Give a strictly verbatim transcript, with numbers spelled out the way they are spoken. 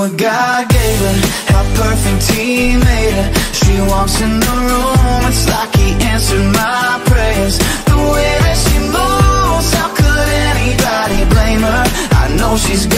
what God gave her. How perfect He made her. She walks in the room, it's like He answered my prayers. The way that she moves, how could anybody blame her? I know she's